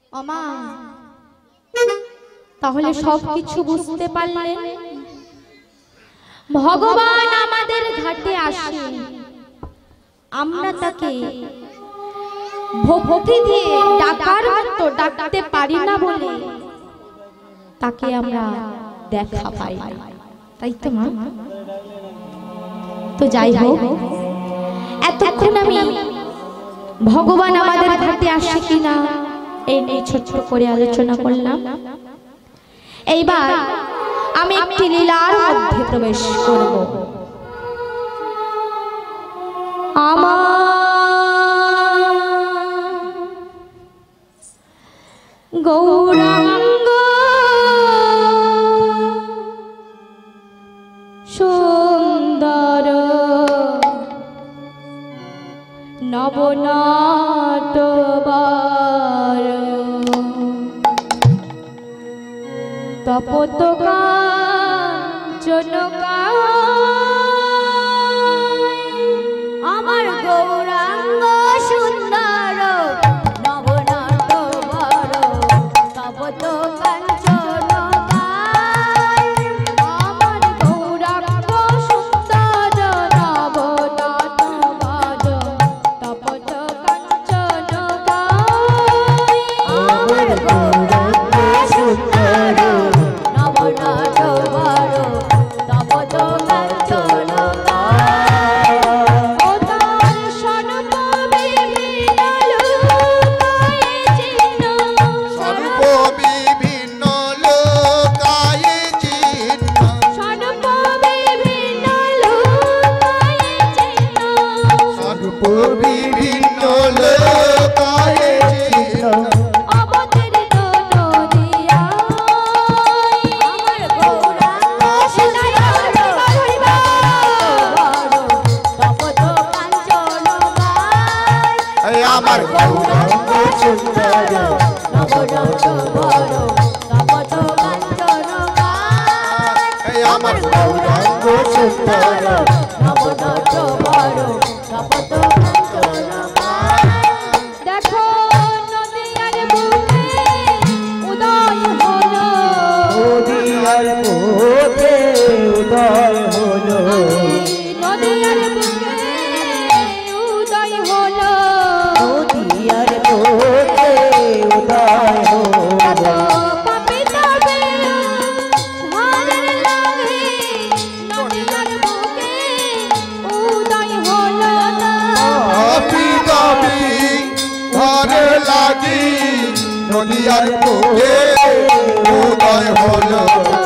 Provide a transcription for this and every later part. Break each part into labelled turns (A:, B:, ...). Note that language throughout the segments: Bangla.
A: ওমা তাহলে সবকিছু বুঝতে পারলেন। ভগবান আমাদের ঘাটে আসে, আমরা তাকে ভক্তি দিয়ে ডাকার মতো ডাকতে পারি না বলে তাকে আমরা দেখা পাই, তাই তো মা? তো যাই হোক, এতক্ষণ আমি ভগবান আমাদের ঘাটে আসে কিনা এই নিয়ে ছোট করে আলোচনা করলাম। এইবার আমি একটি লীলার মধ্যে প্রবেশ করব। আমার গৌরাঙ্গ সুন্দর নবনাটবার তপতকা জনকা আমার গৌরাঙ্গ সুন্দর নবনাটবার তপতকা
B: নদিয়ার বুকে উদয় হলো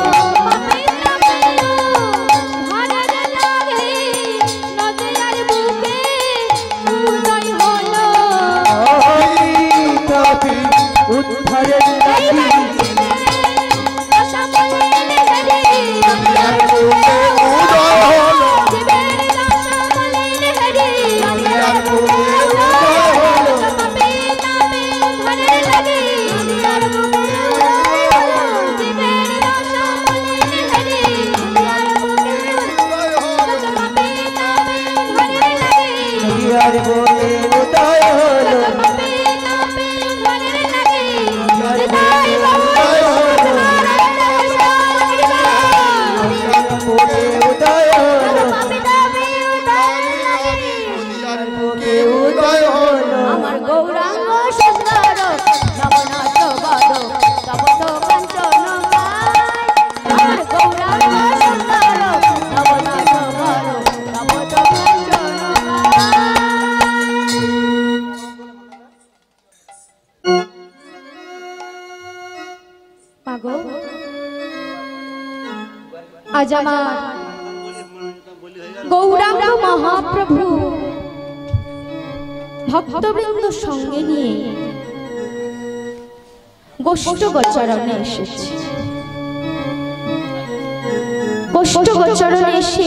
A: আজ আমার গৌরাঙ্গ মহাপ্রভু ভক্তবৃন্দ সঙ্গে নিয়ে গোষ্ঠ গোচরণে এসেছে। গোষ্ঠ গোচরণে এসে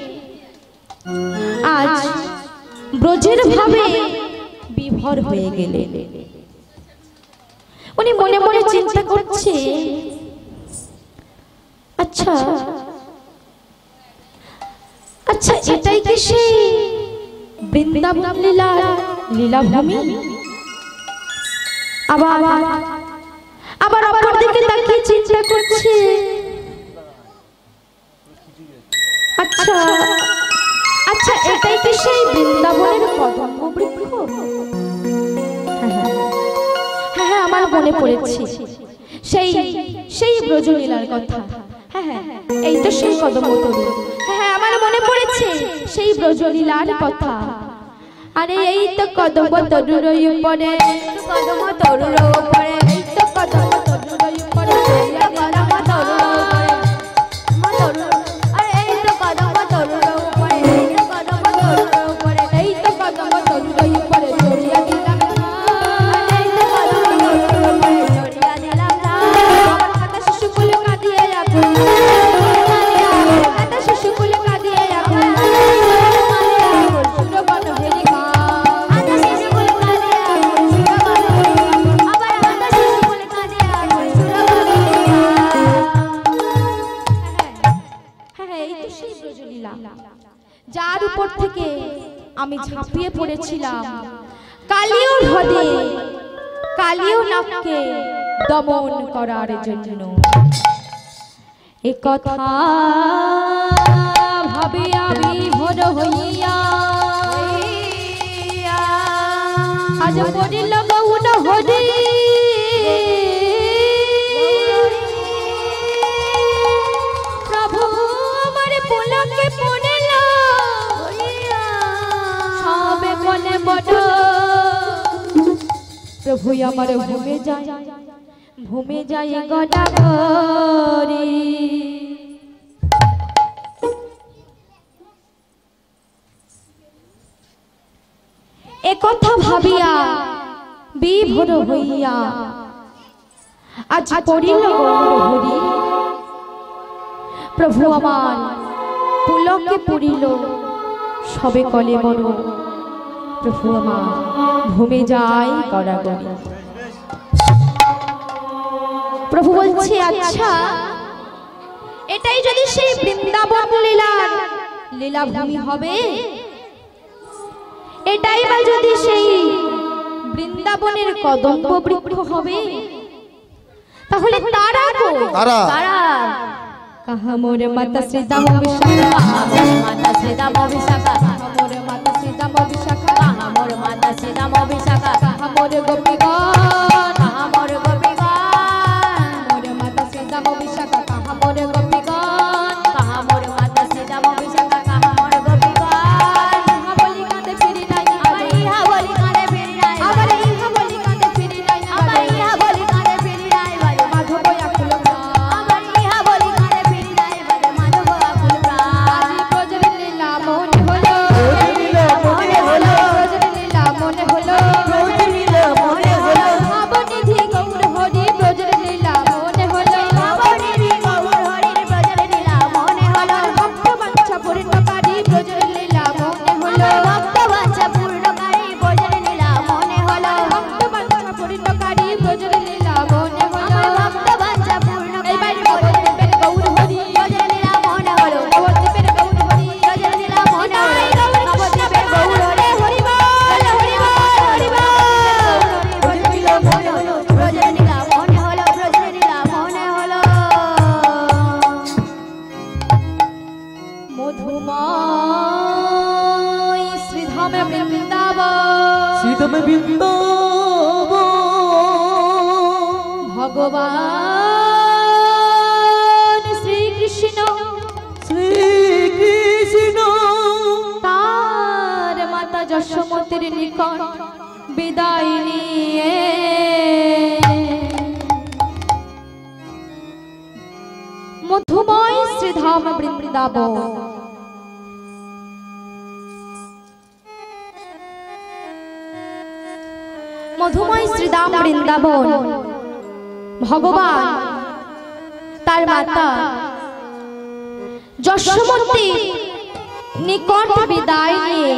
A: আজ ব্রজের ভাবে বিভোর হয়ে গেলেন। উনি মনে মনে চিন্তা করছে, আচ্ছা আচ্ছা এটাই কি সেই বৃন্দাবন লীলাভূমি? আবার আবার অপর দিকে তাকিয়ে চিন্তা করছে, আচ্ছা আচ্ছা এটাই কি সেই বৃন্দাবনের কদম্ব বৃক্ষ? হ্যাঁ হ্যাঁ আমার মনে পড়েছে সেই সেই ব্রজলীলার কথা। হ্যাঁ হ্যাঁ এই তো সেই কদম্ব তরু। হ্যাঁ হ্যাঁ আমার মনে পড়েছে সেই ব্রজলীলার কথা। আরে এই তো কদম্ব তরুর উপরে, কদম্ব তরুর উপরে, এই তো কদম্ব তরুর উপরে, কদম্ব তরুর উপরে, আরে এই তো কদম্ব তরুর উপরে, এই তো কদম্ব তরুর উপরে, এই তো কদম্ব তরুর উপরে চড়িয়া দিলাম, এই তো কদম্ব তরুর উপরে চড়িয়া দিলাম না। আমার মাথা শিশুকুলে কাঁদিয়ে যাবে, মাথা শিশুকুলে কাঁদিয়ে যাবে, সুরবন ভেরি মা, মাথা শিশুকুলে কাঁদিয়ে যাবে, সুরবন ভেরি মা, আবার মাথা শিশুকুলে কাঁদিয়ে যাবে, সুরবন ভেরি মা। হ্যাঁ এই তো সেই ব্রজলীলা যার উপর থেকে আমি ঝাঁপিয়ে পড়েছিলাম কালিও হ্রদে, কালিও নাককে দমন করার জন্য। এ কথা ভাবে আমি ভোর হইয়া আজ পড়িল গৌর হরি, প্রভু আমার পুলকে পড়িল সবে বলে বড়, প্রভু আমার ভূমে যায় গদাগরি। একথা ভাবিয়া বিভোর হইয়া আজ পড়িল গৌর হরি, প্রভু আমার পুলকে পড়িল সবে কলে বড়, প্রভু আমার ভূমে যায় গদাগরি। প্রভু বলছে আচ্ছা এটাই যদি সেই বৃন্দাবন লীলার লীলাভূমি হবে, এটাই বা যদি সেই বৃন্দাবনের কদম্ব বৃক্ষ হবে, তাহলে তারা কই? তারা কাহা মোরে মাতা শ্রীদাম বিশাখা, মাতা শ্রীদাম বিশাখা, মোরে মাতা শ্রীদাম বিশাখা, মোরে মাতা শ্রীদাম বিশাখা, মোরে গোপীগণ, মোরে গোপীগণ, মোরে মাতা শ্রীদাম বিশাখা, মোরে গোপীগণ, মোরে মাতা শ্রীদাম বিশাখা, মোরে গোপীগণ। ইহা বলি কাঁদে ফিরি নাই, আবার ইহা বলি কাঁদে ফিরি নাই, আবার ইহা বলি কাঁদে ফিরি নাই, আবার ইহা বলি কাঁদে ফিরি নাই, বলে মাধব আকুল প্রাণ, আবার ইহা বলি কাঁদে ফিরি নাই, বলে মাধব আকুল প্রাণ। আজি ব্রজলীলা মনে হলো, ব্রজলীলা মনে হলো, ব্রজলীলা মনে হলো, ব্রজলীলা মনে হলো, ভাবনিধি গৌর হরি ব্রজলীলা মনে হলো, ভাবনিধি গৌর হরি ব্রজলীলা মনে হলো, ভক্ত বাঞ্ছা পূর্ণকারী ব্রজলীলা মনে হলো, ভক্ত বাঞ্ছা পূর্ণকারী ব্রজলীলা মনে হলো, ভক্ত বাঞ্ছা পূর্ণকারী ব্রজলীলা মনে হলো, ভক্ত বাঞ্ছা পূর্ণকারী। এইবার নবদ্বীপের গৌর হরি ব্রজলীলা মনে হলো, নবদ্বীপের গৌর হরি ব্রজলীলা মনে হলো, নবদ্বীপের গৌর হরি হরি বল হরি বল হরি বল, ব্রজলীলা মনে হলো, ব্রজলীলা মনে হলো, ব্রজলীলা মনে হলো। মধুময় শ্রীধামে বৃন্দাবন,
C: শ্রীধামে বৃন্দাবন,
A: ভগবান শ্রীকৃষ্ণ
C: শ্রীকৃষ্ণ
A: তার মাতা যশোমতির নিকট বিদায় নিয়ে মধুময় শ্রীধাম বৃন্দাবন। মধুময় শ্রীধাম বৃন্দাবন ভগবান তার মাতা যশোমতি নিকট বিদায় নিয়ে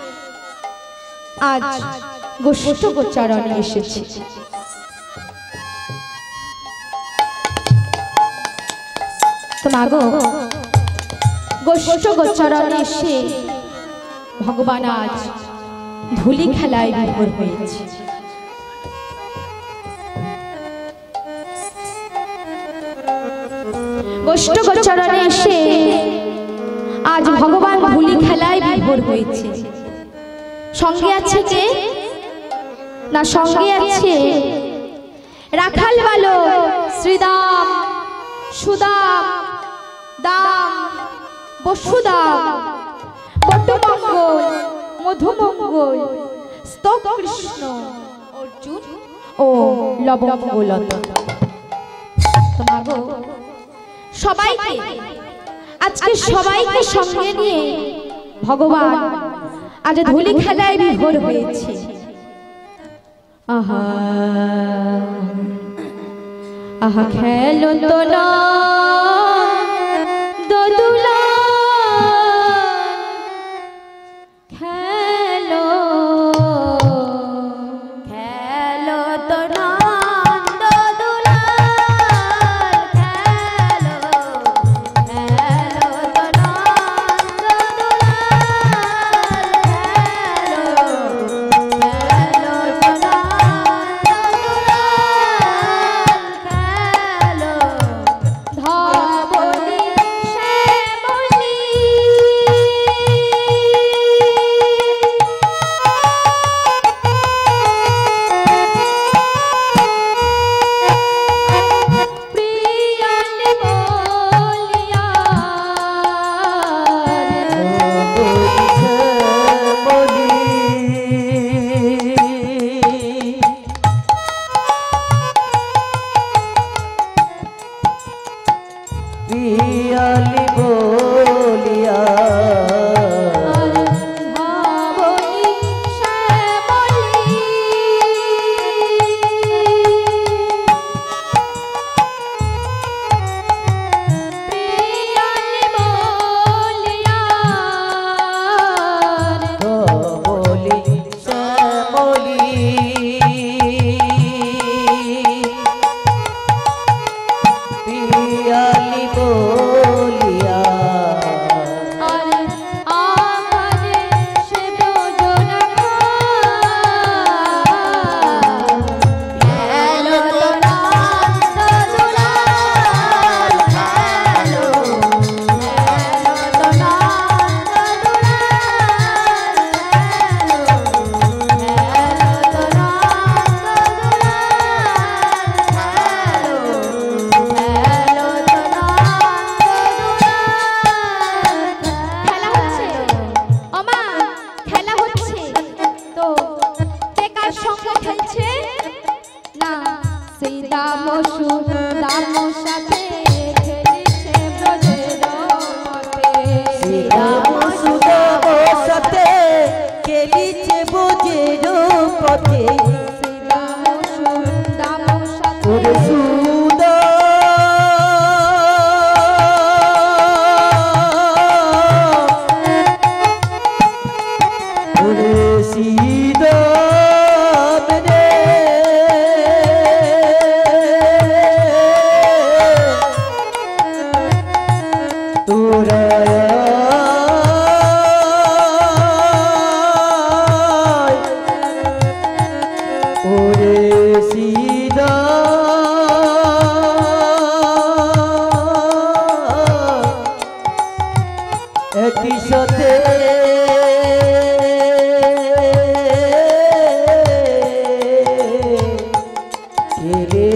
A: আজ গোষ্ঠ গোচারণে এসেছে। তো মাগো গোষ্ঠ গোচারণে এসে ভগবান আজ ধুলি খেলায় বিভোর হয়েছে। গোষ্ঠ গোচরণে এসে আজ ভগবান ধুলি খেলায় বিভোর হয়েছে। সঙ্গে আছে কে না, সঙ্গে আছে রাখাল বালক শ্রীদাম, সুদাম, দাম, বসুদাম, বটমঙ্গল, মধুমঙ্গল, স্তব কৃষ্ণ, অর্জুন ও লবঙ্গলতা। সবাইকে আজকে সবাইকে সঙ্গে নিয়ে ভগবান আজ ধুলি খেলায় বিভোর হয়েছে। আহা আহা খেলো তো না দোদুলা, খেলো খেলো তো না দোদুলা, খেলো খেলো তো না দোদুলা, খেলো খেলো তো না দোদুলা, খেলো ধবলি শ্যামলি। প্রিয়ালে বলিয়া
C: পিয়ালি বলিয়া
A: ধবলি শ্যামলি। প্রিয়ালে বলিয়া
C: বলি শ্যামলি, পিয়ালি বলিয়া
A: আমারে সে ব্রজনা খেলো তো না দোদুলা, খেলো খেলো তো না দোদুলা, খেলো তো না দোদুলা, খেলো খেলো তো না খেলা হচ্ছে ওমা, খেলা হচ্ছে তো কে কার সঙ্গে খেলছে না, সেই দাম দাম সাথে খেলিছে ব্রজের মতে।
C: শ্রীরাম সুদাম সাথে খেলিছে বোঝের পথে,
A: শ্রীরাম দাম সাথে
C: ওরে সুদা ওরে সীদাম রে, তোরা ওরে সীদা একই সাথে খেলে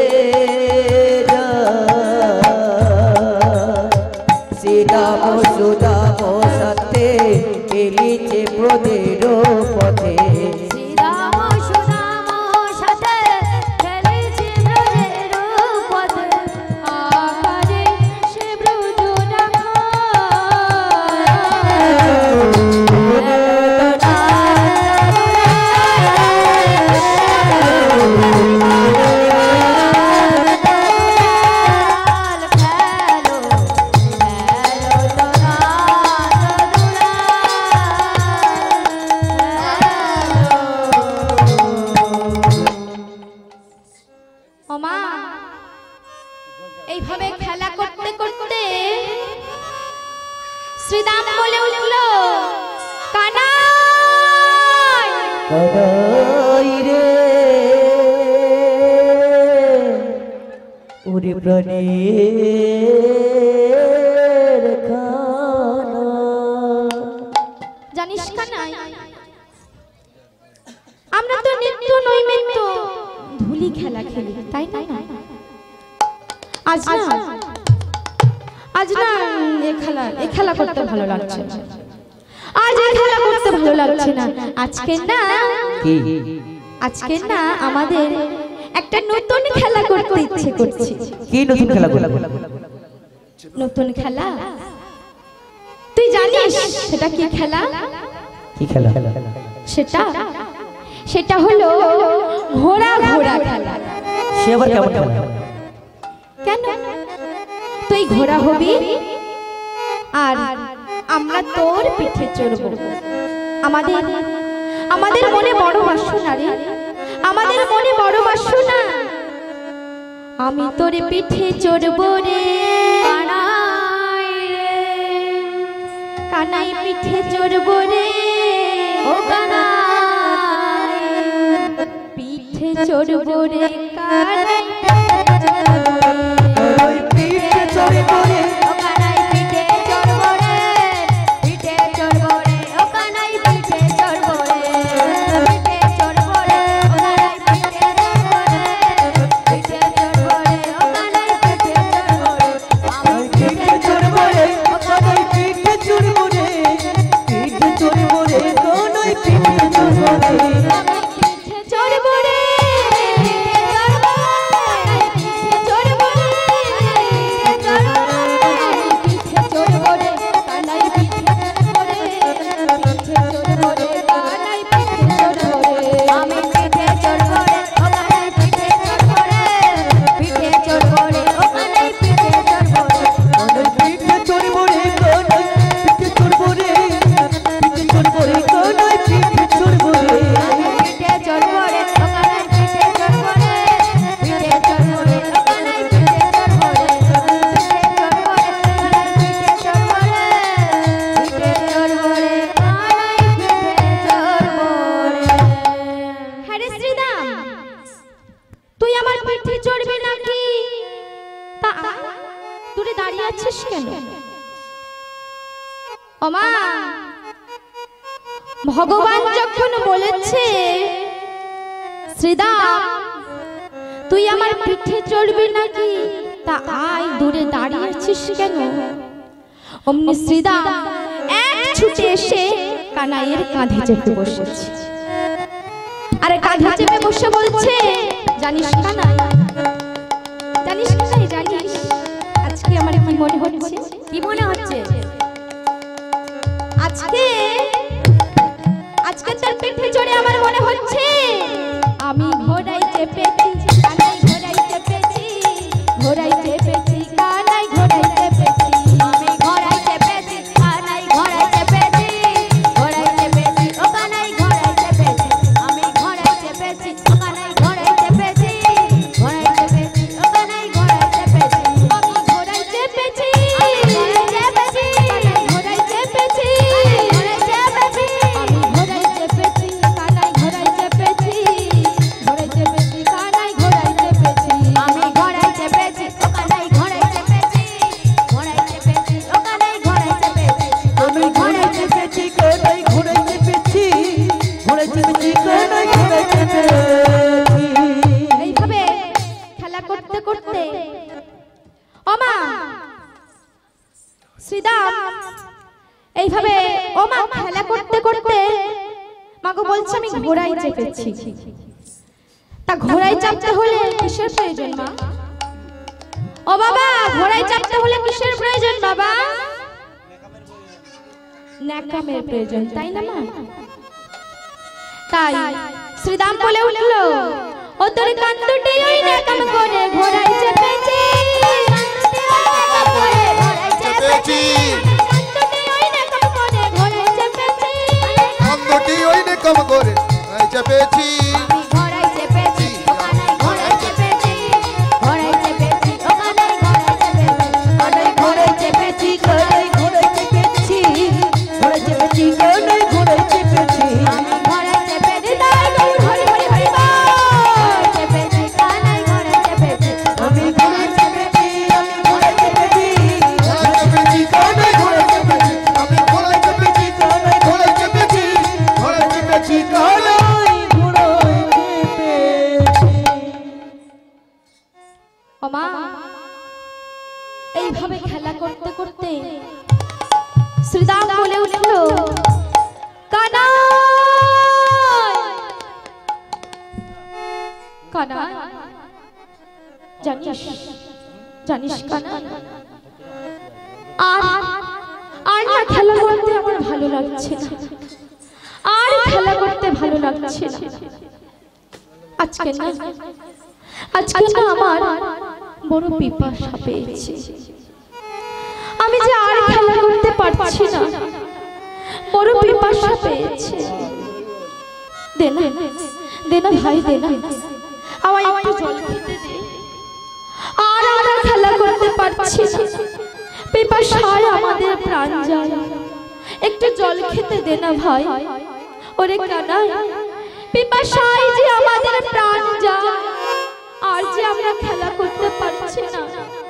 C: শ্রীরাম সুদাম সাথে খেলিছে ব্রজের পথে,
A: শ্রীরাম সুদাম সাথে খেলিছে ব্রজের পথে। আকারে সে ব্রজনা ওমা, এইভাবে খেলা করতে করতে শ্রীদাম বলে উঠল, কানাই
C: কানাই রে ওরে প্রাণের খানা।
A: জানিস কানাই, আমরা তো নিত্য নৈমিত্য ধুলি খেলা খেলি, তাই না? আজ না এ খেলা করতে ভালো লাগছে না। আজ এই খেলা করতে ভালো লাগছে না। আজকে না আমাদের একটা নতুন খেলা করতে ইচ্ছে করছে।
C: কি নতুন খেলা?
A: নতুন খেলা তুই জানিস সেটা কি খেলা?
C: কি খেলা?
A: সেটা হলো ঘোড়া খেলা।
C: সে আবার কেমন খেলা?
A: কেন? তুই ঘোড়া হবি আর আমরা তোর পিঠে চড়ব। আমাদের মনে বড় বাসনা রে, আমাদের মনে বড় বাসনা। আমি তোর পিঠে চড়ব রে কানাই, পিঠে চড়ব রে ও কানাই, পিঠে চড়ব রে কানাই, পিঠে চড়ব রে ও কানাই, পিঠে চড়ব রে, পিঠে চড়ব রে ও কানাই, পিঠে চড়ব রে, পিঠে চড়ব রে ও কানাই, পিঠে চড়ব রে, পিঠে চড়ব রে ও কানাই, পিঠে চড়ব রে, আমি পিঠে চড়ব রে ও কানাই, পিঠে চড়ব রে, পিঠে চড়ব রে কানাই, পিঠে চড়ব রে, আমি পিঠে চড়ব রে, ভগবান যখন বলেছে শ্রীদাম তুই আমার পিঠে চড়বি নাকি, তা আয় দূরে দাঁড়িয়ে আছিস কেন? অমনি শ্রীদাম এক ছুটে এসে কানাইয়ের কাঁধে চেপে বসেছে। আরে কাঁধে চেপে বসে বলছে, জানিস কানাই, জানিস আজকে আমার কি মনে হচ্ছে? কি মনে হচ্ছে? আজকে তোর পিঠে চড়ে আমার মনে হচ্ছে আমি ঘোড়ায় চেপেছি, কানাই ঘোড়ায় চেপেছি, ঘোড়ায় চেপেছি, কানাই ঘোড়ায় চেপেছি, আমি ঘোড়ায় চেপেছি, কানাই ঘোড়ায় চেপেছি, ঘোড়ায় চেপেছি ও কানাই ঘোড়ায় চেপেছি, আমি ঘোড়ায় চেপেছি, ও কানাই ঘোড়ায় চেপেছি, ঘোড়ায় চেপেছি ও কানাই ঘোড়ায় চেপেছি, আমি ঘোড়ায় চেপেছি, ঘোড়ায় চেপেছি, ঘোড়ায় চেপেছি, ঘোড়ায় চেপেছি, আমি ঘোড়ায় চেপেছি, কানাই ঘোড়ায় চেপেছি, ঘোড়ায় চেপেছি, কানাই ঘোড়ায় চেপেছি, আমি ঘোড়ায় চেপেছি, ও কানাই ঘোড়ায় চেপেছি, ঘোড়ায় চেপেছি, ও কানাই ঘোড়ায় চেপেছি,
C: আমি ঘোড়ায় চেপেছি, কানাই ঘোড়ায় চেপেছি, ঘোড়ায় চেপেছি, কানাই ঘোড়ায় চেপেছি।
A: এইভাবে খেলা করতে করতে ওমা শ্রীদাম এইভাবে ওমা খেলা করতে করতে মাগো বলছে আমি ঘোড়ায় চেপেছি। তা ঘোড়ায় চাপতে হলে কিসের প্রয়োজন মা? ও বাবা, ঘোড়ায় চাপতে হলে কিসের প্রয়োজন বাবা? ন্যাকামের প্রয়োজন, তাই না মা? তাই শ্রীদাম বলে উঠল, ও তোর কান দুটি ওই ন্যাকাম করে ঘোড়ায় চেপেছি,
B: কম করে চেপেছি,
A: আমি ঘোড়ায় চেপেছি, ওখানে ঘোড়ায় চেপেছি, ঘোড়ায় চেপেছি, ওখানে ঘোড়ায় চেপেছি,
C: কানাই ঘোড়ায় চেপেছি, কানাই ঘোড়ায় চেপেছি, ঘোড়ায় চেপেছি, কানাই ঘোড়ায় চেপেছি,
A: আমি ঘোড়ায় চেপেছি, তাই গৌর হরি হরি হরি বল, চেপেছি কানাই ঘোড়ায় চেপেছি, ওমা এইভাবে খেলা করতে করতে শ্রীদাম বলে উঠল, কানাই কানাই, জানিস জানিস কানাই, আর আর না খেলা করতে আমার ভালো লাগছে না, আর খেলা করতে ভালো লাগছে না। আজকে না আমার বড় পিপাসা পেয়েছে, আমি যে আর খেলা করতে পারছি না, বড় পিপাসা পেয়েছে। দে না ভাই, দে না, আমায় একটু জল খেতে দে। আর আমরা খেলা করতে পারছি না, পিপাসায় আমাদের প্রাণ যায়, একটু জল খেতে দে না ভাই। ওরে কানাই, পিপাসায় যে আমাদের প্রাণ যায়, আর যে আমরা খেলা করতে পারছি না,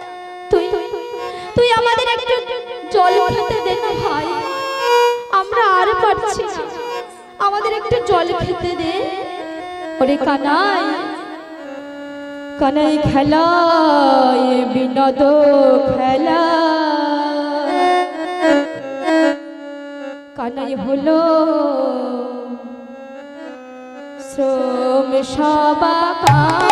A: তুই আমাদের একটু জল খেতে দে না ভাই, আমরা আর পারছি না, আমাদের একটু জল খেতে দে। ওরে কানাই কানাই, খেলায় বিনোদ খেলা, কানাই হলো শ্রম সবাকার।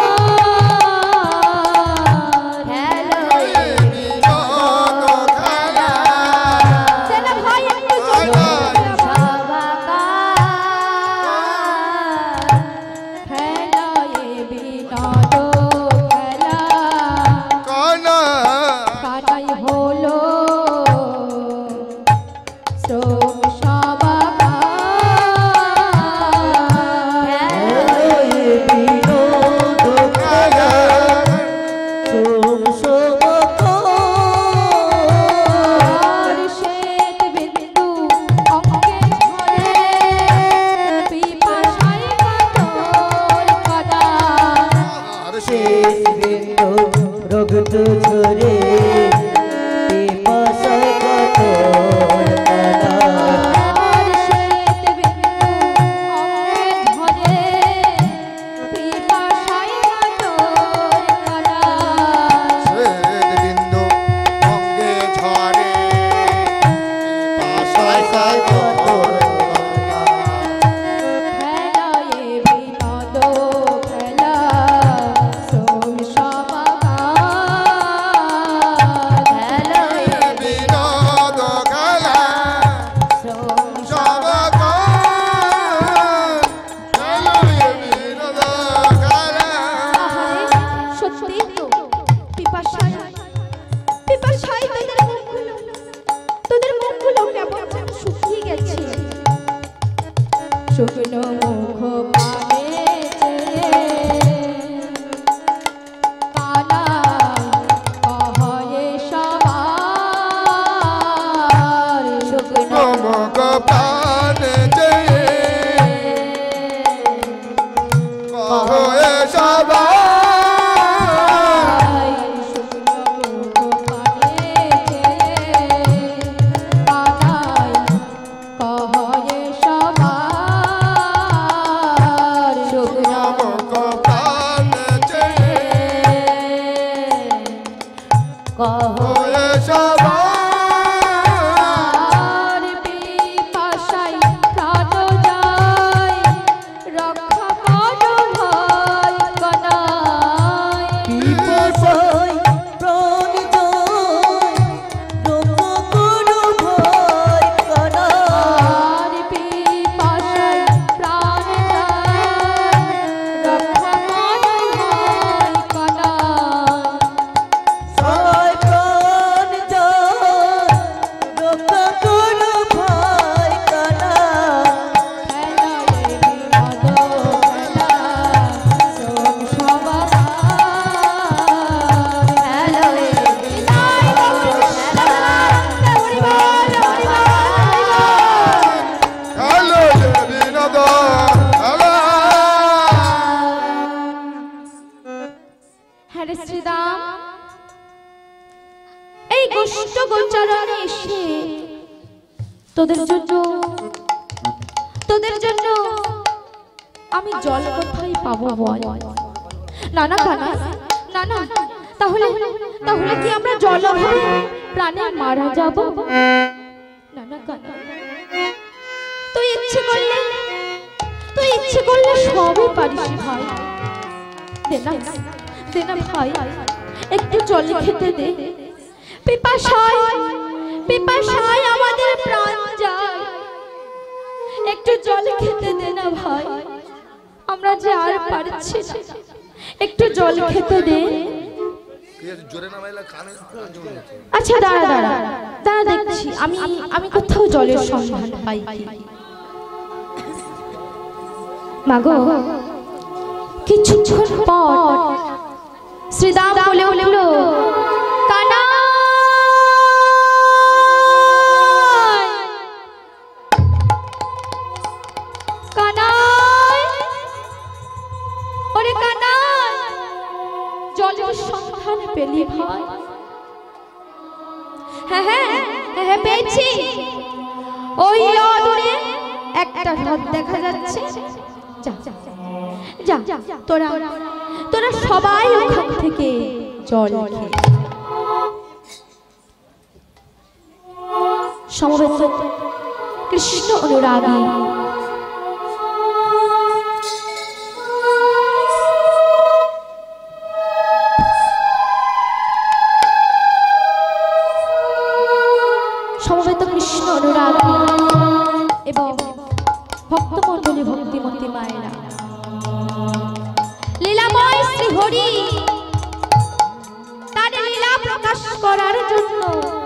A: শুকনো মুখ তোদের জন্য আমি জল কোথায় পাবো বল? না না কানা, না না তাহলে তাহলে কি আমরা জলভাবে প্রাণে মারা যাব? না না কানা, তুই ইচ্ছে করলে সবই পারিস ভাই। দে না ভাই, একটু জল খেতে দে। পিপাসায় আমাদের প্রাণ যায়, একটু জল খেতে দে না ভাই, আমরা যে আর পারছি না, একটু জল খেতে দে। আচ্ছা দাঁড়া দেখছি আমি কোথাও জলের সন্ধান পাই কি। মাগো, কিছুক্ষণ পর শ্রীদাম বলে উঠল, জলের সন্ধান পেলি ভাই? হ্যাঁ পেয়েছি। ওই দূরে একটা হ্রদ দেখা যাচ্ছে, যা তোরা সবাই ওখান থেকে জল খেয়ে। সমবেত কৃষ্ণ অনুরাগী এবং ভক্তমণ্ডলী ভক্তিমতী মায়েরা, লীলাময় শ্রীহরি তার লীলা প্রকাশ করার জন্য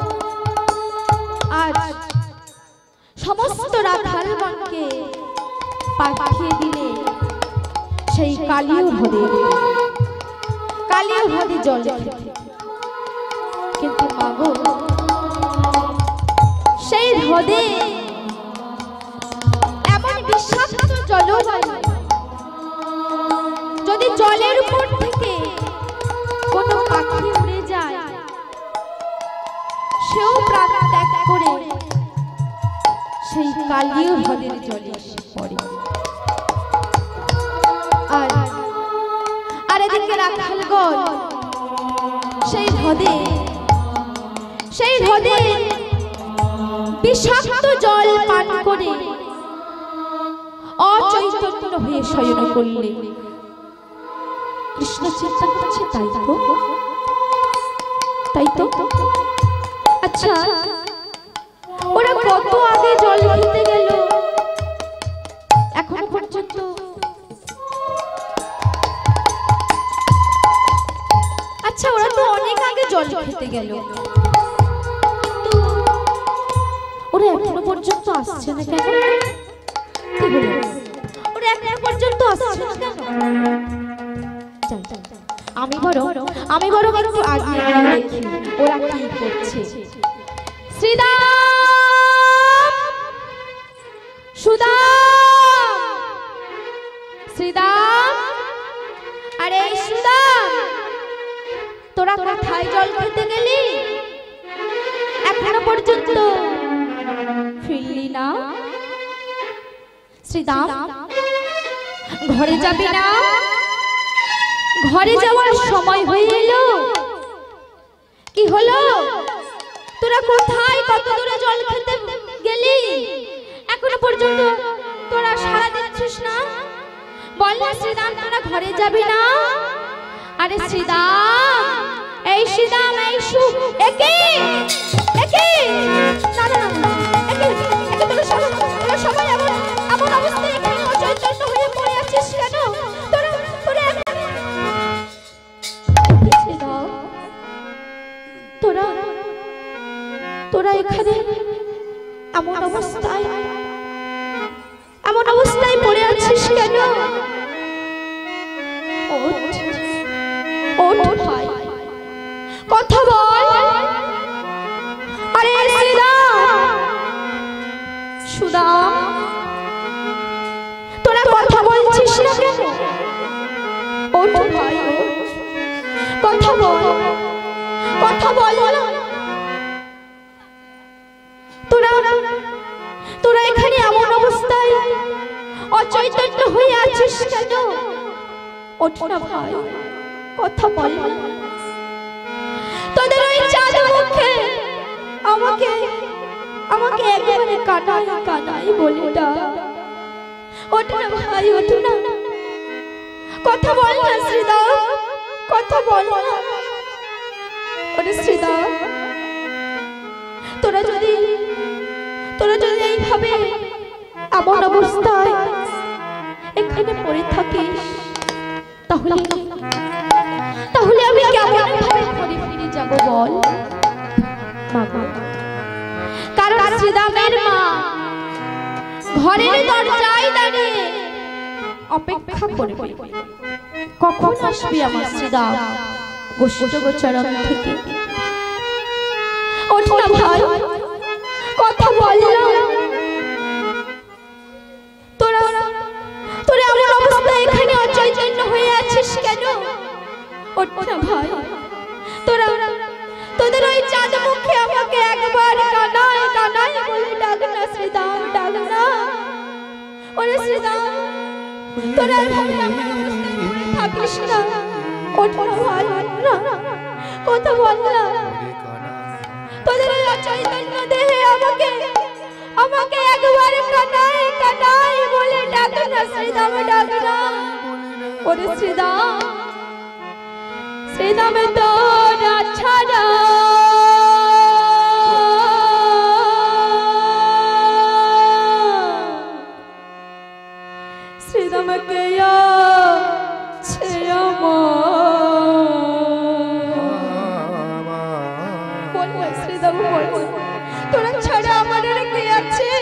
A: আজ সমস্ত রাখালগণকে পাঠিয়ে দিলে সেই কালীয় হ্রদে জল খেতে। কিন্তু মাগো, সেই হ্রদে এমন বিষাক্ত জলবায়ু, যদি জলের উপর থেকে কোনো পাখি উড়ে যায়, সেও প্রাণ ত্যাগ করে সেই কালীয় হ্রদের জলে পড়ে। আর এদিকে রাখালগণ সেই হ্রদে বিষাক্ত জল পান করে অচৈতন্য হয়ে শয়ন করলে। কৃষ্ণ চিন্তা করছে, তাই তো। আচ্ছা, ওরা কত আগে জল খেতে গেল, এখনো পর্যন্ত আচ্ছা ওরা তো অনেক আগে জল খেতে গেল, ওরা এখনো পর্যন্ত আসছে না কেন? কি বলে ওরা এখনো পর্যন্ত আসছে না কেন? আমি বরং একটু আগে দেখি ওরা কি করছে। শ্রীদাম, শ্রীদাম, আরে সুদাম, তোরা কোথায় জল খেতে গেলি? এখনো পর্যন্ত ফিরলি না? শ্রীদাম, ঘরে যাবি না? ঘরে যাওয়ার সময় হয়ে এলো। কি হলো? তোরা কোথায় কত দূরে জল খেতে গেলি? এখনো পর্যন্ত তোরা সাড়া দিচ্ছিস না? বল না শ্রীদাম, তোরা ঘরে যাবি না? আরে শ্রীদাম, এই শ্রীদাম, এই একে না না না, একে তোরা সবাই এমন অবস্থায় এখানে অচৈতন্য হয়ে পড়ে আছিস কেন? তোরা এখানে এমন অবস্থায় পড়ে আছিস কেন? ওঠ ভাই, কথা বল। আরে সুদাম, তোরা কথা বলছিস না কেন? ওঠ ভাই, কথা বল। তোরা এখানে এমন অবস্থায় অচৈতন্য হয়ে আছিস কেন? ওঠ না ভাই, কথা বল। আমাকে আমাকে একেবারে কানাই কানাই বলে ডাক। ওঠো না ভাই, ওঠো না, কথা বল না শ্রীদাম, কথা বল না। ওরে শ্রীদাম, তোরা যদি এইভাবে এমন অবস্থায় এখানে পড়ে থাকিস, তাহলে আমি কেমন ভাবে ঘরে ফিরে যাব বল? কারণ শ্রীদামের মা ঘরের দরজায় দাঁড়িয়ে অপেক্ষা করবে, কখন আসবে আমার শ্রীদাম গোষ্ঠ গোচরণ থেকে। ওঠ না ভাই, কথা বল না। তোরা এমন অবস্থায় এখানে অচৈতন্য হয়ে আছিস কেন? ওঠ না ভাই, তোদের ওই চাঁদ মুখে আমাকে একবার কানায় কানায় বলে ডাক না শ্রীদাম, ডাক না। ওরে শ্রীদাম, তোরা এভাবে এমন অবস্থায় পড়ে থাকিস না। ওঠ না ভাই, ওঠ না, কথা বল না। তোদের ওই অচৈতন্য দেহে আমাকে একবার কানায় কানায় বলে ডাক না শ্রীদাম, ডাক না। ওরে শ্রীদাম, শ্রীদামে তোরা ছাড়া শ্রীদামকে আছে আমার। বল শ্রীদাম, বল, তোরা ছাড়া আমার আর কে আছে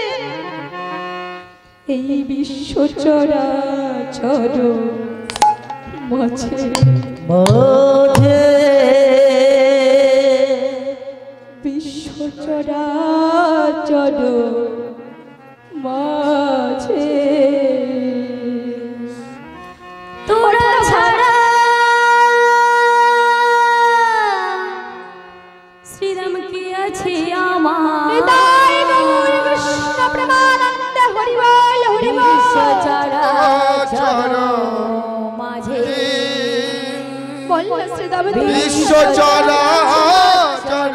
A: এই বিশ্ব চরাচর মাঝে? বিশ্ব চরাচর মাঝে তোরা ছাড়া শ্রীরাম কি আছে আমার? হৃদয় গৌর কৃষ্ণ প্রেমানন্দ হরি বল, হরি বল। বিশ্ব চরাচর মাঝে বল শ্রীরাম,
B: বিশ্ব চরাচর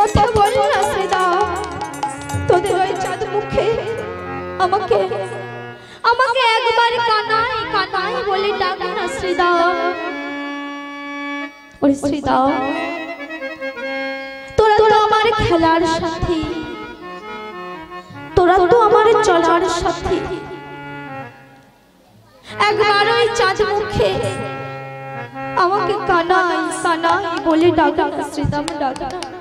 A: কথা বল না শ্রীদাম, তোদের ওই চাঁদ মুখে আমাকে আমাকে একবার কানাই কানাই বলে ডাক না শ্রীদাম। ওরে শ্রীদাম, তোরা তো আমার খেলার সাথী, তোরা তো আমার চলার সাথী, একবার ওই চাঁদ মুখে আমাকে কানাই কানাই বলে ডাক না শ্রীদাম, ডাক না।